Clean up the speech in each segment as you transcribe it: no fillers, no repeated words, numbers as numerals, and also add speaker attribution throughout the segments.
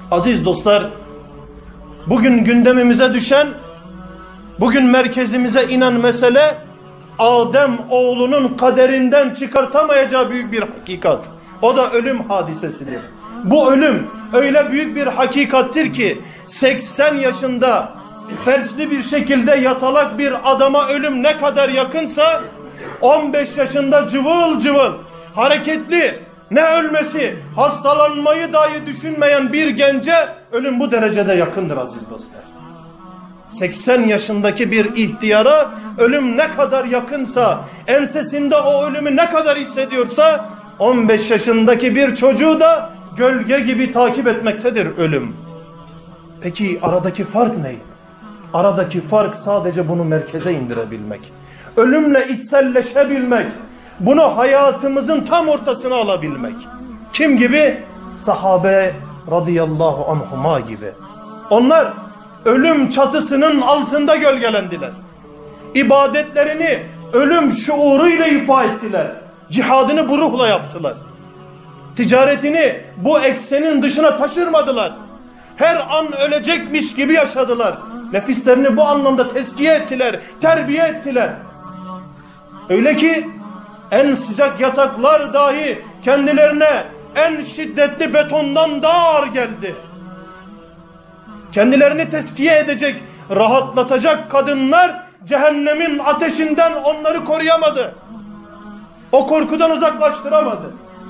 Speaker 1: Aziz dostlar, bugün gündemimize düşen, bugün merkezimize inen mesele, Adem oğlunun kaderinden çıkartamayacağı büyük bir hakikat. O da ölüm hadisesidir. Bu ölüm öyle büyük bir hakikattir ki 80 yaşında felçli bir şekilde yatalak bir adama ölüm ne kadar yakınsa, 15 yaşında cıvıl cıvıl hareketli, ne ölmesi, hastalanmayı dahi düşünmeyen bir gence ölüm bu derecede yakındır aziz dostlar. 80 yaşındaki bir ihtiyara ölüm ne kadar yakınsa, ensesinde o ölümü ne kadar hissediyorsa, 15 yaşındaki bir çocuğu da gölge gibi takip etmektedir ölüm. Peki aradaki fark ne? Aradaki fark sadece bunu merkeze indirebilmek. Ölümle içselleşebilmek. Bunu hayatımızın tam ortasına alabilmek. Kim gibi? Sahabe radıyallahu anhuma gibi. Onlar ölüm çatısının altında gölgelendiler. İbadetlerini ölüm şuuruyla ifa ettiler. Cihadını bu ruhla yaptılar. Ticaretini bu eksenin dışına taşırmadılar. Her an ölecekmiş gibi yaşadılar. Nefislerini bu anlamda tezkiye ettiler, terbiye ettiler. Öyle ki en sıcak yataklar dahi kendilerine en şiddetli betondan daha ağır geldi. Kendilerini tezkiye edecek, rahatlatacak kadınlar cehennemin ateşinden onları koruyamadı. O korkudan uzaklaştıramadı.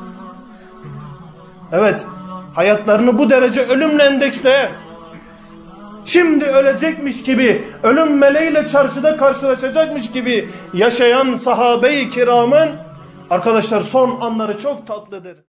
Speaker 1: Evet, hayatlarını bu derece ölümle endeksleyen, şimdi ölecekmiş gibi, ölüm meleğiyle çarşıda karşılaşacakmış gibi yaşayan sahabe-i kiramın arkadaşlar son anları çok tatlıdır.